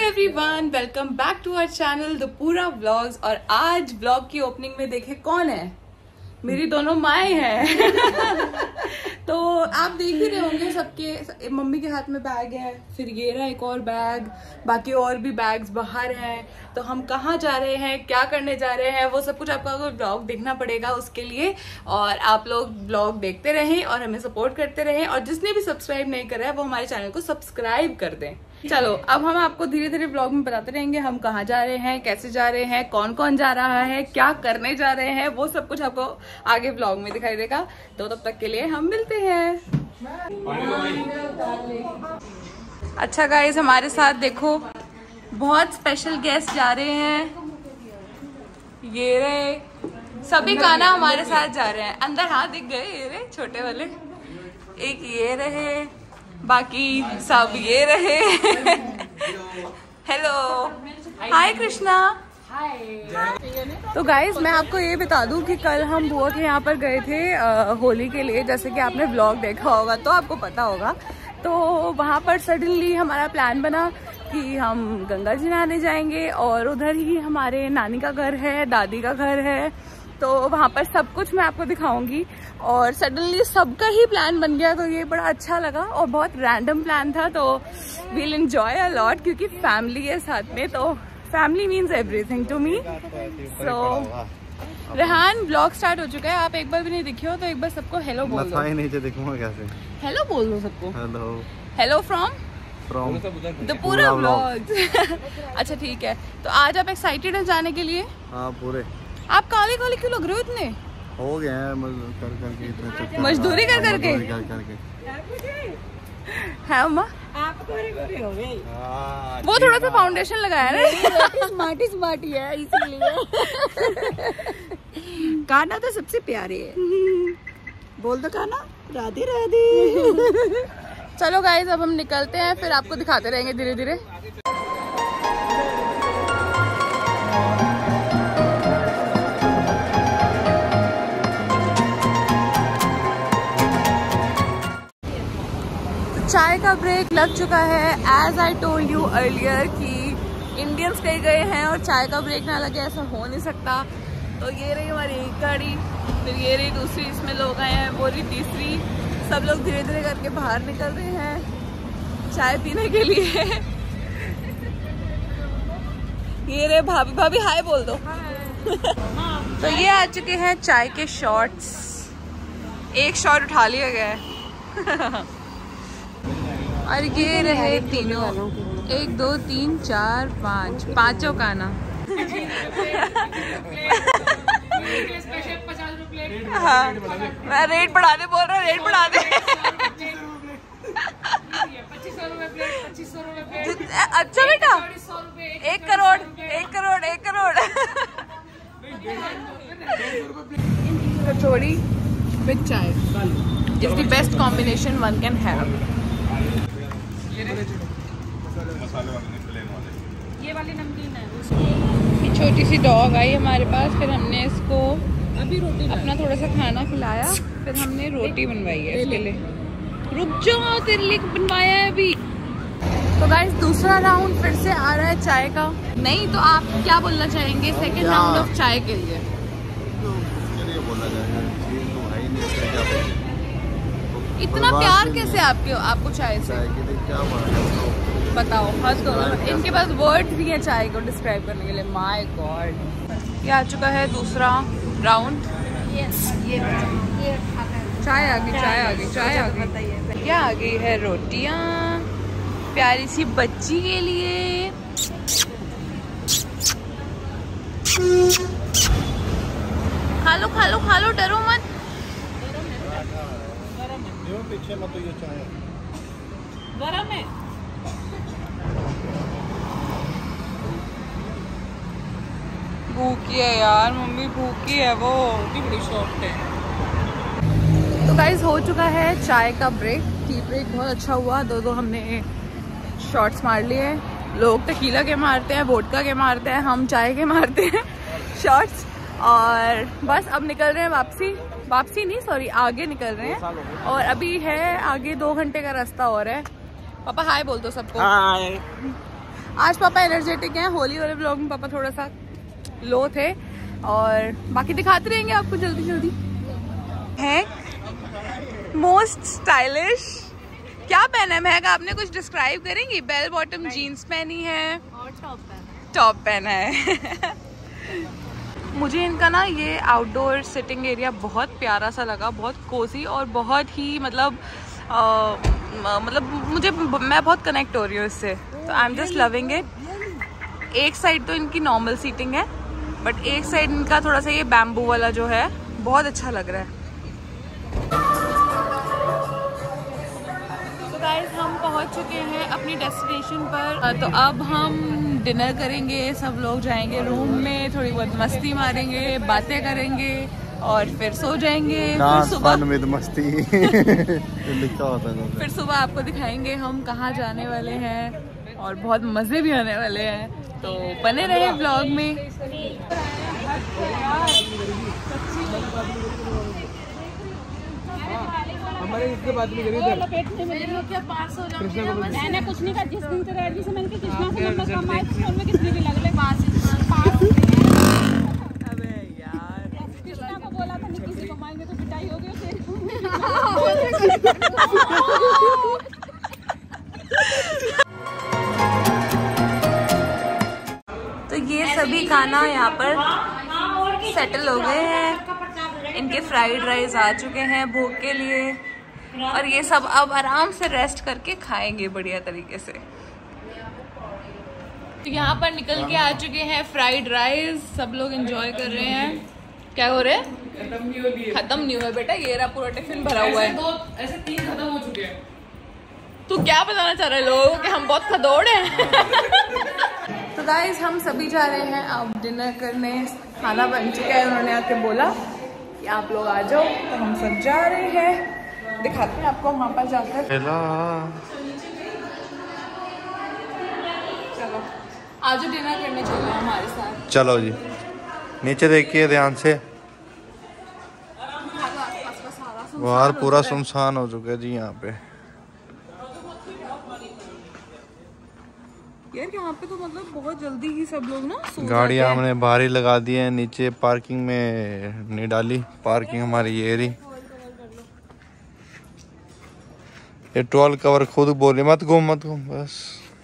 Everyone, welcome back to our channel the Poora vlogs. और आज vlog की ओपनिंग में देखे कौन है, मेरी दोनों माएँ हैं। तो आप देख ही रहे होंगे, सबके मम्मी के हाथ में बैग है, फिर ये रहा एक और बैग, बाकी और भी बैग्स बाहर हैं। तो हम कहाँ जा रहे हैं, क्या करने जा रहे हैं, वो सब कुछ आपको व्लॉग देखना पड़ेगा उसके लिए। और आप लोग व्लॉग देखते रहें और हमें सपोर्ट करते रहें, और जिसने भी सब्सक्राइब नहीं करा है वो हमारे चैनल को सब्सक्राइब कर दें। चलो अब हम आपको धीरे धीरे व्लॉग में बताते रहेंगे हम कहाँ जा रहे हैं, कैसे जा रहे हैं, कौन कौन जा रहा है, क्या करने जा रहे हैं, वो सब कुछ आपको आगे व्लॉग में दिखाई देगा। तो तब तक के लिए हम मिलते हैं। अच्छा गाइस, हमारे साथ देखो बहुत स्पेशल गेस्ट जा रहे हैं। ये रहे सभी काना हमारे साथ जा रहे हैं। अंदर हाथ दिख गए, ये रहे छोटे वाले, एक ये रहे, बाकी सब ये रहे। Hello, hi Krishna. तो गाइज मैं आपको ये बता दूं कि कल हम बुआ के यहाँ पर गए थे होली के लिए, जैसे कि आपने व्लॉग देखा होगा तो आपको पता होगा। तो वहाँ पर सडनली हमारा प्लान बना कि हम गंगा जी नहाने जाएंगे, और उधर ही हमारे नानी का घर है, दादी का घर है, तो वहाँ पर सब कुछ मैं आपको दिखाऊंगी। और सडनली सबका ही प्लान बन गया, तो ये बड़ा अच्छा लगा और बहुत रैंडम प्लान था। तो वील एंजॉय अ लॉट, क्योंकि फैमिली है साथ में, तो family means everything to me. So Rehan, blog start हो चुका है, आप एक बार भी नहीं दिखे हो तो एक बार सबको हेलो बोल दो। नहीं दिखूंगा कैसे? हेलो बोल दो सबको। Hello, hello from the Poora vlog. अच्छा ठीक है, तो आज आप एक्साइटेड हैं जाने के लिए? हाँ पूरे। आप काले काले क्यों लग रहे हो इतने? हो गए हैं मजदूरी कर करके है अम्मा। आप गोरे गोरे हो गए। वो थोड़ा सा फाउंडेशन लगाया ना, स्मार्टी है इसीलिए। काना तो सबसे प्यारे है। बोल दो काना, राधे राधे। चलो गाइस अब हम निकलते हैं, फिर आपको दिखाते रहेंगे धीरे धीरे। चाय का ब्रेक लग चुका है। As I told you earlier कि इंडियंस कहीं गए हैं और चाय का ब्रेक ना लगे, ऐसा हो नहीं सकता। तो ये रही हमारी एक गाड़ी, फिर ये रही दूसरी, इसमें लोग आए हैं, वो रही तीसरी। सब लोग धीरे धीरे करके बाहर निकल रहे हैं चाय पीने के लिए। ये रहे भाभी, भाभी हाय बोल दो। तो ये आ चुके हैं चाय के शॉट्स। एक शॉट उठा लिया गया है। और ये रहे तीनों, 1 2 3 4 5, पांचों काना। हाँ, मैं रेट बढ़ाने बोल रहा हूँ, रेट बढ़ा दे। 2500 रुपए प्लेट, 2500 रुपए प्लेट। अच्छा बेटा, 1 crore 1 crore 1 crore. Kachori with chai is the best combination one can have. ये वाली नमकीन है। ये छोटी सी डॉग आई हमारे पास, फिर हमने इसको अभी रोटी अपना थोड़ा सा खाना खिलाया, फिर हमने रोटी बनवाई है इसके लिए। रुक जाओ, तेरे लिए बनवाया है अभी। तो गाइस दूसरा राउंड फिर से आ रहा है चाय का। नहीं तो आप क्या बोलना चाहेंगे सेकंड राउंड ऑफ चाय के लिए? इतना प्यार कैसे आपको चाय से? बताओ, हद हो। इनके पास वर्ड्स भी हैं चाय को डिस्क्राइब करने के लिए। माय गॉड, ये आ चुका है दूसरा राउंड। चाय आ गई, चाय आ गई, चाय आ गई। क्या आ गई है? रोटियां प्यारी सी बच्ची के लिए। खा लो खा लो खा लो, डरो मत। पीछे मत, ये चाय गरम है। भूखी है यार मम्मी, भूखी है वो, बड़ी सॉफ्ट है। तो गाइस हो चुका है चाय का ब्रेक, टी ब्रेक बहुत अच्छा हुआ। दो हमने शॉट्स मार लिए। लोग टकीला के मारते हैं, वोडका के मारते हैं, हम चाय के मारते हैं शॉट्स। और बस अब निकल रहे हैं वापसी नहीं सॉरी, आगे निकल रहे हैं। और अभी है आगे 2 घंटे का रास्ता और है। पापा हाय बोल दो सबको। हाय। आज पापा एनर्जेटिक हैं, होली वाले ब्लॉग में पापा थोड़ा सा लो थे और बाकी दिखाते रहेंगे आपको जल्दी जल्दी। है मोस्ट स्टाइलिश क्या पहना है महक, आपने कुछ डिस्क्राइब करेंगी? बेल बॉटम जीन्स पहनी है और टॉप पहना है। मुझे इनका ना ये आउटडोर सिटिंग एरिया बहुत प्यारा सा लगा, बहुत कोजी और बहुत ही मतलब मैं बहुत कनेक्ट हो रही हूँ इससे, तो I am just loving it. एक साइड तो इनकी नॉर्मल सीटिंग है बट एक साइड इनका थोड़ा सा ये बैम्बू वाला जो है बहुत अच्छा लग रहा है। तो गाइस हम पहुंच चुके हैं अपनी डेस्टिनेशन पर, तो अब हम डिनर करेंगे, सब लोग जाएंगे रूम में, थोड़ी बहुत मस्ती मारेंगे, बातें करेंगे और फिर सो जाएंगे। फिर सुबह मस्ती लिखा होता है। फिर सुबह आपको दिखाएंगे हम कहाँ जाने वाले हैं और बहुत मजे भी आने वाले हैं, तो बने रहे ब्लॉग में। हमारे इसके बाद में इधर मैंने कुछ नहीं कहा, जिस दिन तेरा एडमिशन मैंने कृष्णा से नंबर कमाए तो फोन में किसने भी लग ले पास। अबे यार कृष्णा को बोला था निक्की से कमाएंगे तो पिटाई हो गई फिर। तो ये सभी खाना यहाँ पर सेटल हो गए हैं, इनके फ्राइड राइस आ चुके हैं भोग के लिए और ये सब अब आराम से रेस्ट करके खाएंगे बढ़िया तरीके से। तो यहाँ पर निकल के आ चुके हैं फ्राइड राइस, सब लोग एंजॉय कर रहे हैं। क्या हो रहा है? खत्म नहीं हुआ बेटा, ये रहा पूरा टिफिन भरा हुआ है। ऐसे 3 खत्म हो चुके हैं। तू क्या बताना चाह रहे लोगों कि हम बहुत खदौड़ हैं? तो गाइस हम सभी जा रहे हैं अब डिनर करने, खाना बन चुका है, उन्होंने आके बोला कि आप लोग आ जाओ, तो हम सब जा रहे हैं। दिखाते हैं आपको वहाँ पर जाकर। चलो आज डिनर करने चलो हमारे साथ। चलो जी, नीचे देखिए ध्यान से, बाहर पूरा सुनसान हो चुका है जी यहाँ पे। यार यहाँ पे तो मतलब बहुत जल्दी ही सब लोग ना सो गाड़ियाँ हमने बाहर ही लगा दी है, नीचे पार्किंग में नहीं डाली, पार्किंग हमारी ये रही। ये टोल कवर खुद बोले मत घूम बस।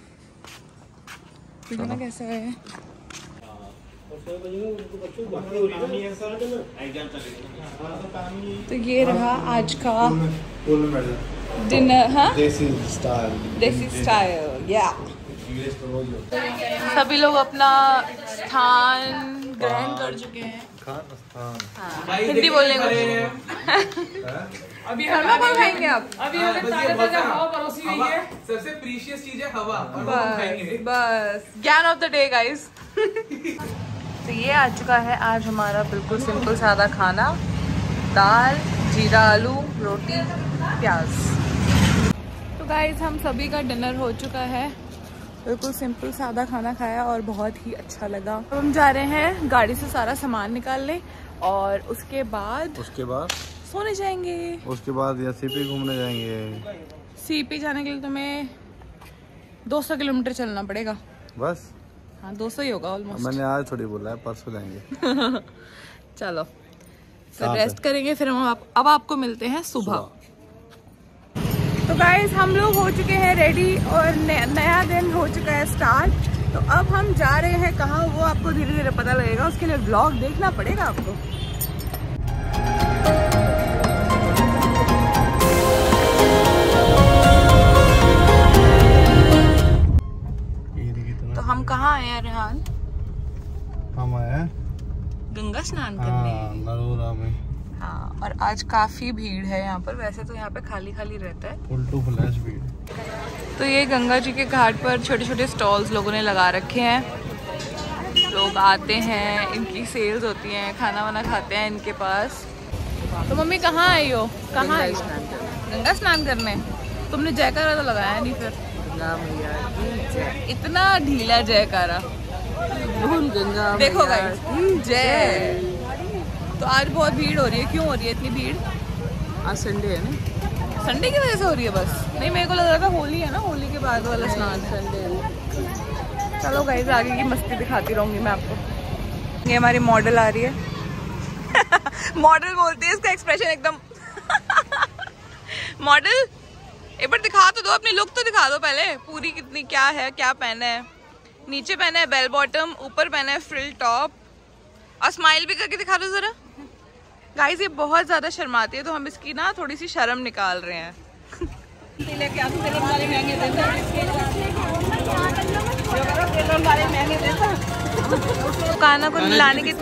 कैसा है? तो ये रहा आज का डिनर। हाँ देसी स्टाइल या सभी लोग अपना स्थान ग्रहण कर चुके हैं। हाँ, हिंदी बोलने को अभी हलवा कौन खाएंगे आप? अभी हमें ताजा हवा परोसी हुई है, सबसे प्रीशियस चीज है हवा, और वो हम खाएंगे। बस ज्ञान ऑफ द डे गाइस। तो ये आ चुका है आज हमारा बिल्कुल सिंपल सादा खाना, दाल, जीरा आलू, रोटी, प्याज। तो गाइस हम सभी का डिनर हो चुका है, बिल्कुल सिंपल सादा खाना खाया और बहुत ही अच्छा लगा। अब हम जा रहे हैं गाड़ी से सारा सामान निकालने और उसके बाद सोने जाएंगे। उसके बाद या सीपी घूमने जाएंगे। सीपी जाने के लिए तुम्हें 200 किलोमीटर चलना पड़ेगा बस। हाँ 200 ही होगा ऑलमोस्ट। मैंने आज थोड़ी बोला है, परसों जाएंगे। चलो फिर रेस्ट करेंगे, फिर हम अब आपको मिलते हैं सुबह। तो गाइस हम लोग हो चुके हैं रेडी और नया दिन हो चुका है स्टार्ट। तो अब हम जा रहे हैं कहाँ, वो आपको धीरे धीरे पता लगेगा, उसके लिए व्लॉग देखना पड़ेगा आपको। तो हम कहाँ आए हैं रेहान? हम आए गंगा स्नान करने। नरोरा में। हाँ और आज काफी भीड़ है यहाँ पर, वैसे तो यहाँ पे खाली खाली रहता है। फुल टू फ्लैश भीड़। तो ये गंगा जी के घाट पर छोटे छोटे स्टॉल्स लोगों ने लगा रखे हैं, लोग आते हैं, इनकी सेल्स होती हैं, खाना वाना खाते हैं इनके पास। तो मम्मी कहाँ आई हो? कहाँ आई? गंगा स्नान करने। तुमने जयकारा तो लगाया नहीं फिर? इतना ढीला जयकारा। गंगा देखो गाइस, जय। तो आज बहुत भीड़ हो रही है, क्यों हो रही है इतनी भीड़? आज संडे है ना, संडे की वजह से हो रही है बस। नहीं मेरे को लग रहा था होली है ना, होली के बाद वाला स्नान। संडे चलो गाइस आगे की मस्ती दिखाती रहूंगी मैं आपको। ये हमारी मॉडल आ रही है। मॉडल बोलती है इसका एक्सप्रेशन एकदम। मॉडल एक बार दिखा तो दो, अपनी लुक तो दिखा दो पहले पूरी, कितनी क्या है, क्या पहना है। नीचे पहना है बेल बॉटम, ऊपर पहना है फ्रिल टॉप, और स्माइल भी करके दिखा दो जरा। गाइस ये बहुत ज्यादा शर्माती है तो हम इसकी ना थोड़ी सी शर्म निकाल रहे हैं। काना को नहलाने की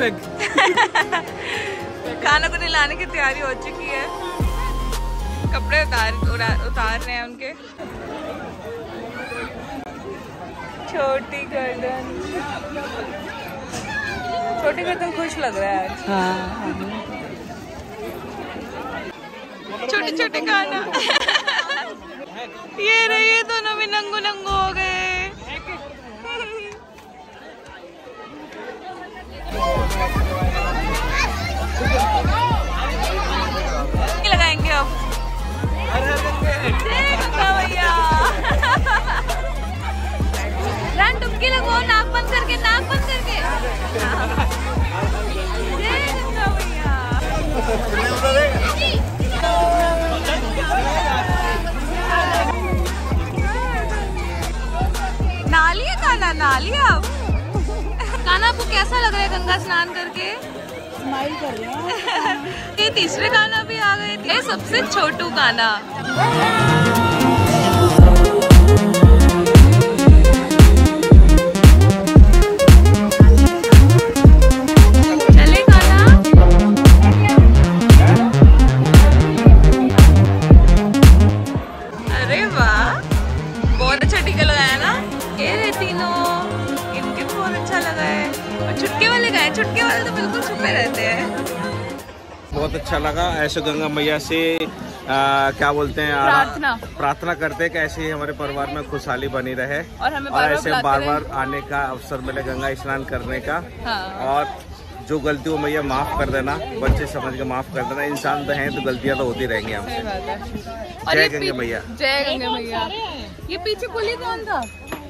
काना को नहलाने की तैयारी हो चुकी है। कपड़े उतार रहे हैं उनके। छोटी गर्दन खुश लग रहा है आज। छोटे छोटे काना। ये रही, ये दोनों भी नंगू नंगू हो गए। लगाएंगे अब भैया। रन डुबकी लगवाओ, नाक बंद करके, नाक बंद करके। नालिया काना, नालिया। काना आपको कैसा लग रहा है गंगा स्नान करके? स्माइल कर रहे हैं। ये तीसरे काना भी आ गए थे, सबसे छोटू काना। चले काना। अरे वाह, बहुत अच्छा टीका लगाया ना। ये रहे तीनों, इनके भी बहुत अच्छा लगा है। और छुटके वाले गए, छुटके वाले तो बिल्कुल छुपे रहते हैं। बहुत अच्छा लगा। ऐसे गंगा मैया से क्या बोलते हैं, प्रार्थना करते हैं कि ऐसे ही हमारे परिवार में खुशहाली बनी रहे और हमें ऐसे बार बार आने का अवसर मिले गंगा स्नान करने का। हाँ। और जो गलती हो मैया माफ कर देना, बच्चे समझ के माफ कर देना। इंसान तो हैं तो गलतियां तो होती रहेंगी हमसे। जय गंगा मैया, जय गंगा मैया। ये पीछे पुली कौन था?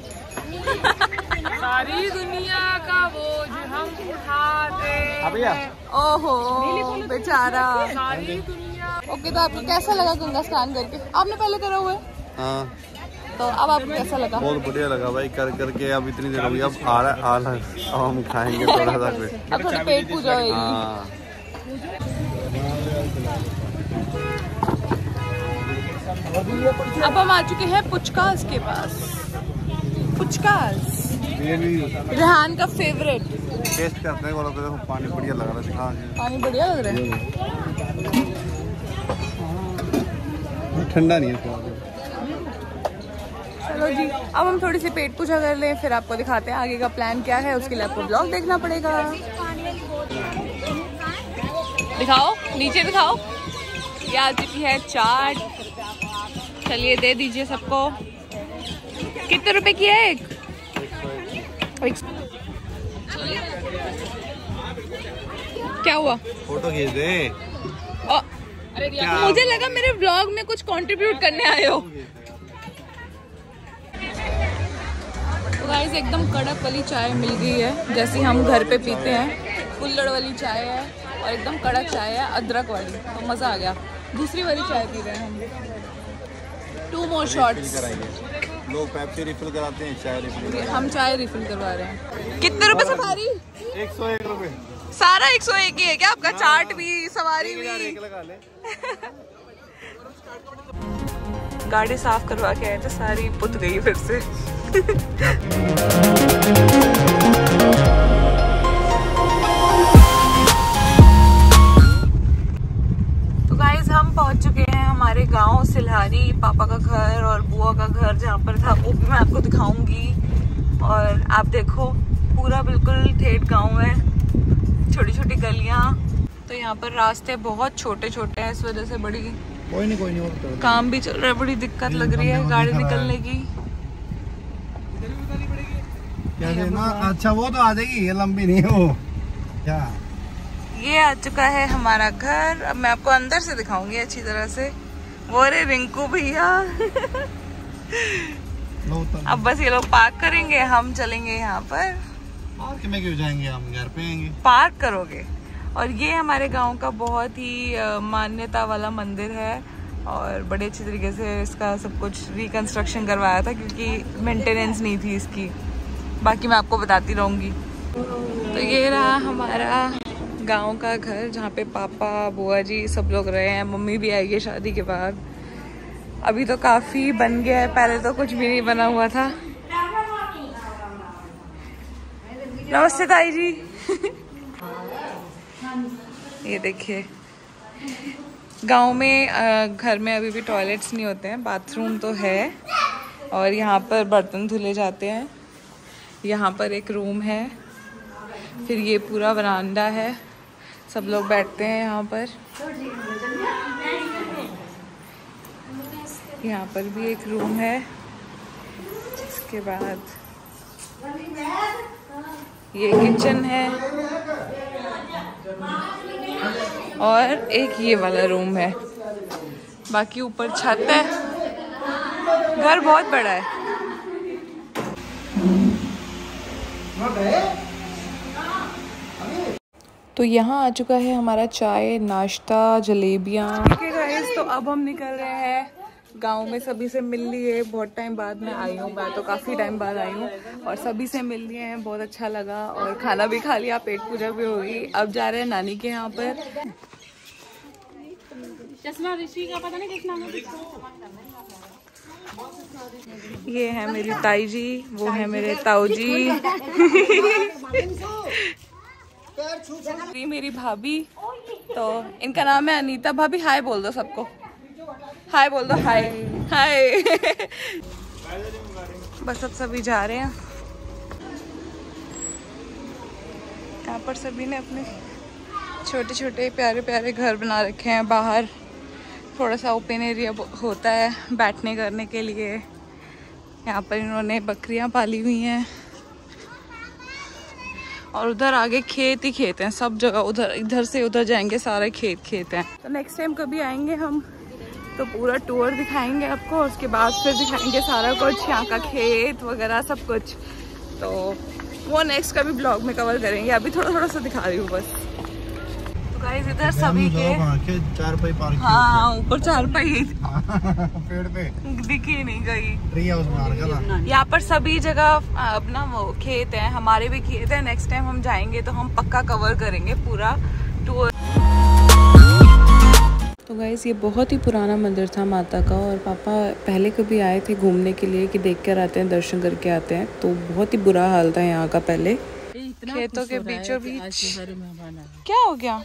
सारी दुनिया का बोझ हम उठाते हैं। ओहो बेचारा। सारी दुनिया। ओके, तो आपको कैसा लगा गंगा स्नान करके? आपने पहले करा हुआ है? हाँ तो अब आपको कैसा लगा? बहुत बढ़िया लगा भाई, कर करके अब इतनी देर हो गई। अब आ रहा है, अब हम खाएंगे थोड़ा सा कुछ। अब थोड़ी पेट पूजा होगी। हाँ अब हम आ चुके हैं पुचकास के पास। पुचकास रेहान का फेवरेट। टेस्ट करते हैं, बोला तो पानी बढ़िया लग रहा है। हाँ पानी बढ़िया लग रहा है, ठंडा नहीं है। चलो जी, अब हम थोड़ी सी पेट पूजा कर लें, फिर आपको दिखाते हैं आगे का प्लान क्या है। उसके लिए आपको ब्लॉग देखना पड़ेगा। दिखाओ, नीचे दिखाओ। ये आ चुकी है चाट। चलिए दे दीजिए सबको। कितने रुपए की है एक? क्या हुआ? फोटो खींच दे। मुझे लगा मेरे व्लॉग में कुछ कंट्रीब्यूट करने आए हो। तो गाइस एकदम कड़क वाली चाय मिल गई है, जैसी हम घर पे पीते हैं। कुल्हड़ वाली चाय है और एकदम कड़क चाय है, अदरक वाली। तो मजा आ गया। दूसरी वाली चाय पी रहे हैं हम। 2 more shots। लोग पेप्सी रिफिल कराते हैं, चाय रिफिल। हम चाय रिफिल करवा रहे हैं। कितने रुपए सवारी? 101 रुपए। सारा 101 ही है क्या आपका? चाट भी, सवारी भी। लगा ले। गाड़ी साफ करवा के आए थे, सारी पुत गई फिर से। तो गाइस हम पहुंच चुके हैं हमारे गांव सिल्हारी। पापा का घर और बुआ का घर जहाँ पर था वो भी मैं आपको दिखाऊंगी। और आप देखो पूरा बिल्कुल ठेठ गांव है, छोटी छोटी गलियां। तो यहाँ पर रास्ते बहुत छोटे छोटे हैं, इस वजह से बड़ी कोई नहीं और काम भी चल रहा है, बड़ी दिक्कत लग रही है गाड़ी निकलने की। क्या ना, अच्छा वो तो आ जाएगी, ये लंबी नहीं हो क्या। ये आ चुका है हमारा घर। अब मैं आपको अंदर से दिखाऊंगी अच्छी तरह से। वो रे रिंकू भैया। अब बस ये लोग पार्क करेंगे, हम चलेंगे यहाँ पर। पार्क में क्यों जाएंगे, हम घर पे आएंगे। पार्क करोगे। और ये हमारे गांव का बहुत ही मान्यता वाला मंदिर है और बड़े अच्छे तरीके से इसका सब कुछ रिकंस्ट्रक्शन करवाया था क्योंकि मेंटेनेंस नहीं थी इसकी। बाकी मैं आपको बताती रहूँगी। तो ये रहा हमारा गांव का घर जहाँ पे पापा बुआ जी सब लोग रहे हैं। मम्मी भी आई है शादी के बाद। अभी तो काफ़ी बन गया है, पहले तो कुछ भी नहीं बना हुआ था। नमस्ते ताई जी। ये देखिए गांव में घर में अभी भी टॉयलेट्स नहीं होते हैं, बाथरूम तो है और यहाँ पर बर्तन धुले जाते हैं। यहाँ पर एक रूम है, फिर ये पूरा वरांडा है, सब लोग बैठते हैं यहाँ पर। यहाँ पर भी एक रूम है, इसके बाद ये किचन है और एक ये वाला रूम है। बाकी ऊपर छत है। घर बहुत बड़ा है। तो यहाँ आ चुका है हमारा चाय, नाश्ता, जलेबियाँ। ठीक है गाइस, तो अब हम निकल रहे हैं गांव में। सभी से मिल लिए, बहुत टाइम बाद मैं आई हूँ, मैं तो काफ़ी टाइम बाद आई हूँ और सभी से मिल लिए हैं, बहुत अच्छा लगा और खाना भी खा लिया, पेट पूजा भी होगी। अब जा रहे हैं नानी के यहाँ पर। चश्मा ऋषि का पता नहीं कितना में। ये है मेरी ताई जी, वो है मेरे ताऊ जी। मेरी भाभी, तो इनका नाम है अनीता। भाभी हाय बोल दो सबको, हाय बोल दो, हाय हाय। बस अब सभी जा रहे हैं। यहाँ पर सभी ने अपने छोटे छोटे प्यारे प्यारे घर बना रखे हैं। बाहर थोड़ा सा ओपन एरिया होता है बैठने करने के लिए। यहाँ पर इन्होंने बकरियाँ पाली हुई हैं और उधर आगे खेत ही खेत हैं, सब जगह। उधर इधर से उधर जाएंगे, सारे खेत खेत हैं। तो नेक्स्ट टाइम कभी आएंगे हम तो पूरा टूर दिखाएंगे आपको और उसके बाद फिर दिखाएंगे सारा कुछ, यहाँ का खेत वगैरह सब कुछ। तो वो नेक्स्ट कभी ब्लॉग में कवर करेंगे। अभी थोड़ा थोड़ा सा दिखा रही हूँ बस। तो गाइस इधर सभी के चारपाई पार्क, हाँ ऊपर चारपाई पेड़ पे दिखी नहीं गई। ट्री हाउस बना रखा था। यहाँ पर सभी जगह अपना वो खेत है, हमारे भी खेत है। नेक्स्ट टाइम हम जाएंगे तो हम पक्का कवर करेंगे पूरा टूर। तो गाइस ये बहुत ही पुराना मंदिर था माता का और पापा पहले कभी आए थे घूमने के लिए कि देख कर आते हैं, दर्शन करके आते हैं। तो बहुत ही बुरा हाल था यहाँ का पहले, खेतों के बीचों बीच। क्या हो गया?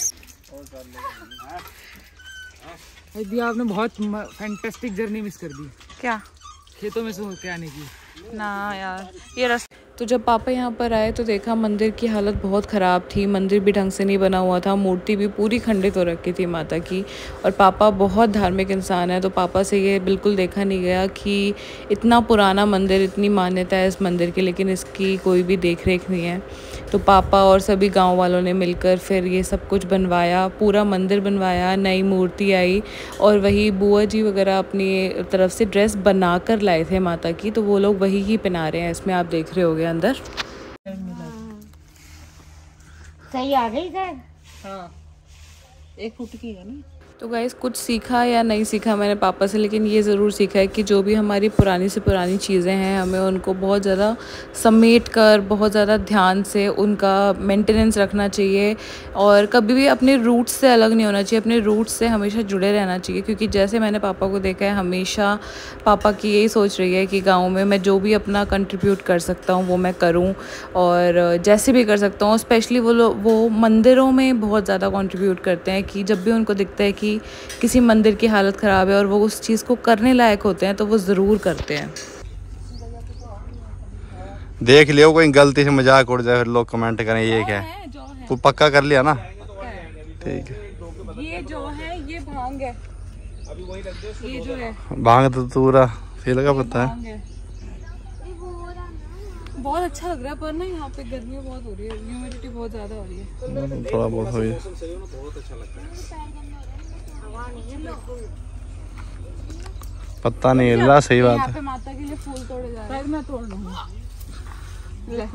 आपने बहुत फैंटास्टिक जर्नी मिस कर दी। क्या? खेतों में से होके आने की। ना यार, ये रास्ता। तो जब पापा यहाँ पर आए तो देखा मंदिर की हालत बहुत ख़राब थी। मंदिर भी ढंग से नहीं बना हुआ था, मूर्ति भी पूरी खंडित हो रखी थी माता की। और पापा बहुत धार्मिक इंसान है तो पापा से ये बिल्कुल देखा नहीं गया कि इतना पुराना मंदिर, इतनी मान्यता है इस मंदिर की, लेकिन इसकी कोई भी देख रेख नहीं है। तो पापा और सभी गांव वालों ने मिलकर फिर ये सब कुछ बनवाया, पूरा मंदिर बनवाया, नई मूर्ति आई। और वही बुआ जी वगैरह अपनी तरफ से ड्रेस बना कर लाए थे माता की, तो वो लोग वही ही पहना रहे हैं। इसमें आप देख रहे होगे अंदर। सही आ गई सर। हाँ, 1 फुट की है ना। तो गाइस कुछ सीखा या नहीं सीखा मैंने पापा से, लेकिन ये ज़रूर सीखा है कि जो भी हमारी पुरानी से पुरानी चीज़ें हैं हमें उनको बहुत ज़्यादा समेट कर, बहुत ज़्यादा ध्यान से उनका मेंटेनेंस रखना चाहिए और कभी भी अपने रूट्स से अलग नहीं होना चाहिए, अपने रूट्स से हमेशा जुड़े रहना चाहिए। क्योंकि जैसे मैंने पापा को देखा है, हमेशा पापा की यही सोच रही है कि गाँव में मैं जो भी अपना कंट्रीब्यूट कर सकता हूँ वो मैं करूँ और जैसे भी कर सकता हूँ। स्पेशली वो मंदिरों में बहुत ज़्यादा कंट्रीब्यूट करते हैं कि जब भी उनको दिखता है कि किसी मंदिर की हालत ख़राब है और वो उस चीज़ को करने लायक होते हैं तो वो ज़रूर करते हैं। देख लियो कोई गलती से मजाक उड़ जाए फिर लोग कमेंट करें ये क्या है। तू पक्का कर लिया ना? ठीक है। ये जो है ये भांग है, ये जो है भांग तो पूरा फील का पता है। बहुत अच्छा लग रहा है पर ना यहाँ पे गर्मी बहुत हो रही है, ह्यूमिडिटी बहुत ज़्यादा हो रही है। थोड़ा बहुत हो रही है। पत्ता नहीं हिल रहा, सही बात यहाँ है। पे माता के लिए फूल तोड़े जा रहे हैं। मैं तोड़ लूंगा। ले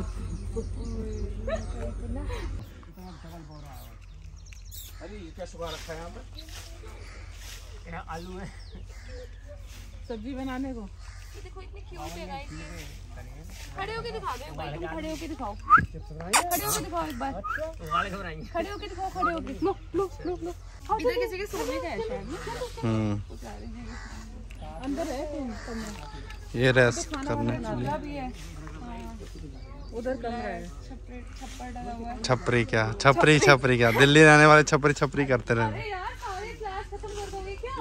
क्या सुखा रखा है यहाँ पे? यहाँ आलू है सब्जी बनाने को। देखो इतनी क्यूट है गाइस। खड़े होके दिखा दो एक बार, तुम खड़े होके दिखाओ, खड़े होके दिखाओ एक बार, खड़े होके दिखाओ, खड़े होके। लो लो लो लो। इधर किसी के सोने का है शायद ना। अंदर है कमरा, ये रेस्ट करने के लिए। भी है। उधर कमरा है, छप्पर डाला हुआ है। छपरी क्या, छपरी क्या, दिल्ली रहने वाले छपरी करते रहे। यार सारे क्लास खत्म कर दोगे क्या?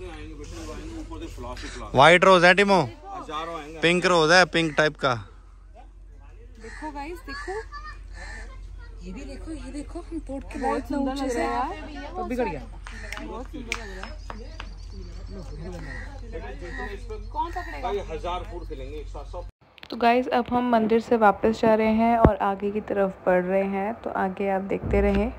व्हाइट रोज है टिमो, पिंक रोज है, पिंक टाइप का। देखो गाइस, देखो ये भी देखो, ये देखो हम तोड़ के बहुत सुंदर लग रहा है यार। तो बिगड़ गया। बहुत सुंदर लग रहा है। कौन पकड़ेगा? 1000 फूट खेलेंगे एक साथ सब। तो गाइज अब हम मंदिर से वापस जा रहे हैं और आगे की तरफ बढ़ रहे हैं, तो आगे आप देखते रहें।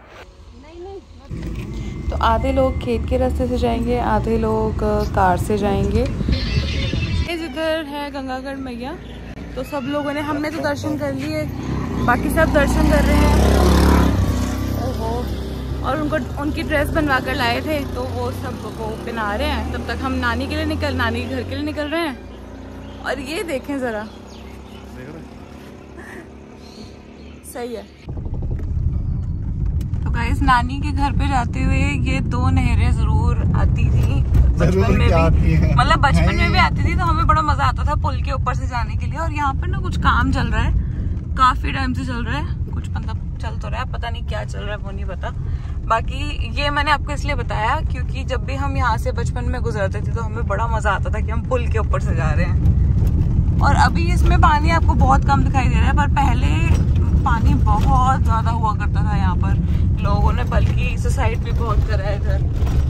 तो आधे लोग खेत के रास्ते से जाएंगे, आधे लोग कार से जाएंगे। इधर है गंगागढ़ मैया, तो सब लोगों ने, हमने तो दर्शन कर लिए, बाकी सब दर्शन कर रहे हैं। ओहो, और उनकी ड्रेस बनवा कर लाए थे, तो वो सब वो पहना रहे हैं। तब तक हम नानी के लिए नानी के घर के लिए निकल रहे हैं। और ये देखें जरा, सही है। तो गाइस नानी के घर पे जाते हुए ये 2 नहरें जरूर आती थी बचपन में भी, मतलब बचपन में भी आती थी, तो हमें बड़ा मजा आता था पुल के ऊपर से जाने के लिए। और यहाँ पर ना कुछ काम चल रहा है, काफी टाइम से चल रहा है, कुछ मतलब चल तो रहा है, पता नहीं क्या चल रहा है वो नहीं पता। बाकी ये मैंने आपको इसलिए बताया क्योंकि जब भी हम यहाँ से बचपन में गुजरते थे तो हमें बड़ा मजा आता था कि हम पुल के ऊपर से जा रहे हैं। और अभी इसमें पानी आपको बहुत कम दिखाई दे रहा है, पर पहले पानी बहुत ज्यादा हुआ करता था यहाँ पर। लोगों ने बल्कि सुसाइड भी बहुत करा है इधर।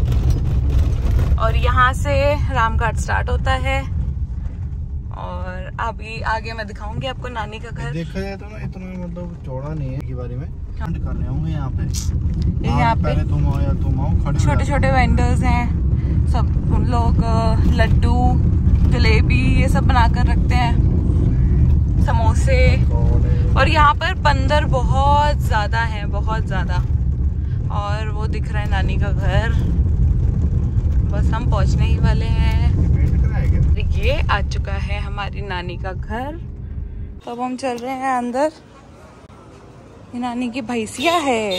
और यहाँ से रामघाट स्टार्ट होता है। और अभी आगे मैं दिखाऊंगी आपको नानी का घर। देखा जाए तो ना इतना मतलब चौड़ा नहीं है के बारे में। करने होंगे यहाँ पे, पहले तुम आओ या तुम आओ, खड़े छोटे छोटे वेंडर्स हैं, सब लोग लड्डू जलेबी ये सब बनाकर रखते हैं, समोसे। और यहाँ पर बंदर बहुत ज्यादा है, बहुत ज्यादा। और वो दिख रहा है नानी का घर, बस हम पहुँचने ही वाले हैं। ये आ चुका है हमारी नानी का घर। तो अब हम चल रहे हैं अंदर। ये नानी की भैंसिया है।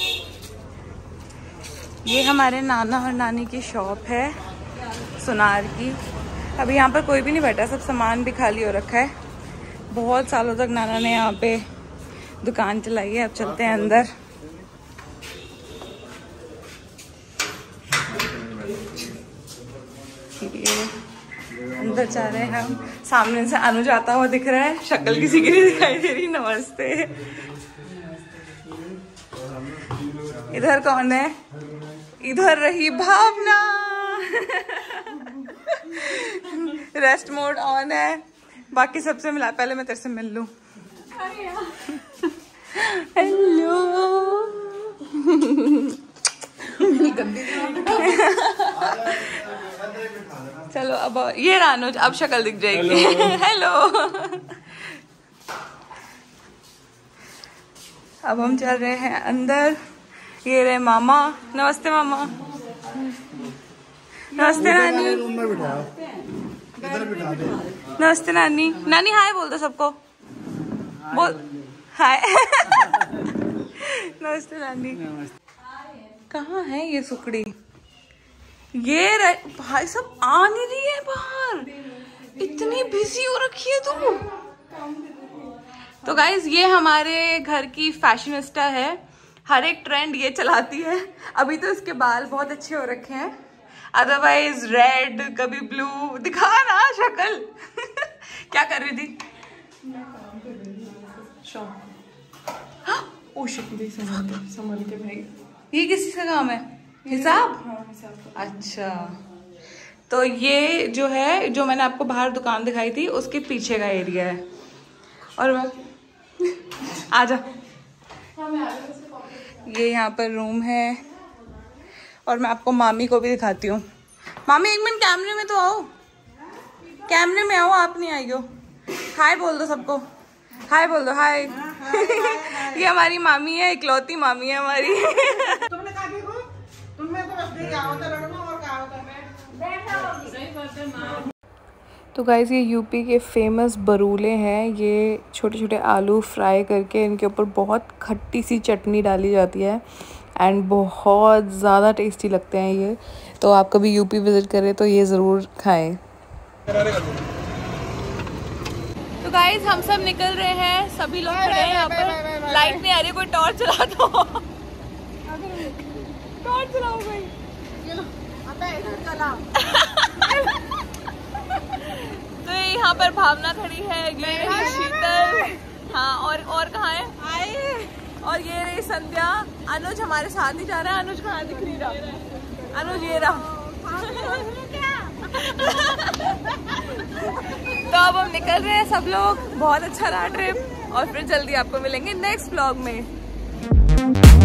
ये हमारे नाना और नानी की शॉप है सुनार की। अभी यहाँ पर कोई भी नहीं बैठा, सब सामान भी खाली हो रखा है। बहुत सालों तक नाना ने यहाँ पे दुकान चलाई है। अब चलते हैं अंदर। ये अंदर जा रहे हैं हम। सामने से अनु जाता हुआ दिख रहा है, शक्ल किसी की नहीं दिखाई दे रही। नमस्ते। इधर कौन है? इधर रही भावना। रेस्ट मोड ऑन है, बाकी सबसे मिला। पहले मैं तेरे से मिल लूं। हेलो। चलो अब ये रानुज, अब शक्ल दिख जाएगी। हेलो। अब हम चल रहे हैं अंदर। ये रहे मामा। नमस्ते मामा। नमस्ते नानी। रूम में बिठाओ, इधर बिठा दे। नमस्ते नानी। नानी हाय बोल दो सबको, बोल हाय। नमस्ते नानी। कहाँ है ये सुकड़ी? ये भाई सब आ नहीं रही है बाहर, इतनी बिजी हो रखी है तू। तो गाइज ये हमारे घर की फैशनिस्टा है, हर एक ट्रेंड ये चलाती है। अभी तो इसके बाल बहुत अच्छे हो रखे हैं, अदरवाइज रेड, कभी ब्लू। दिखा ना शक्ल। क्या कर रही थी? ओ शिट, संभाल के भाई। ये किसी का काम है? हिसाब? अच्छा, तो ये जो है, जो मैंने आपको बाहर दुकान दिखाई थी उसके पीछे का एरिया है। और आजा। ये यहाँ पर रूम है। और मैं आपको मामी को भी दिखाती हूँ। मामी एक मिनट कैमरे में तो आओ, कैमरे में आओ, आप नहीं आई हो। हाय बोल दो सबको, हाय बोल दो, हाय। ये हमारी मामी है, इकलौती मामी है हमारी। तुमने कहा देखो, तुमने तो बस नहीं आओ तो लड़ना और क्या होता है। तो गाइस ये यूपी के फेमस बरूले हैं। ये छोटे छोटे आलू फ्राई करके इनके ऊपर बहुत खट्टी सी चटनी डाली जाती है एंड बहुत ज़्यादा टेस्टी लगते हैं ये। तो आप कभी यूपी विज़िट करें तो ये ज़रूर खाएं। तो गाइस हम सब निकल रहे हैं, सभी लोग खड़े हैं यहाँ पर। लाइट नहीं आ रही, कोई टॉर्च चला दो। टॉर्च चलाओ भाई। तो यहाँ पर भावना खड़ी है, ये रही शीतल, हाँ और कहाँ है आए, और ये रही संध्या। अनुज हमारे साथ ही जा रहा है। अनुज कहाँ दिख नहीं रहा? अनुज ये रहा। तो अब हम निकल रहे हैं सब लोग। बहुत अच्छा रहा ट्रिप और फिर जल्दी आपको मिलेंगे नेक्स्ट व्लॉग में।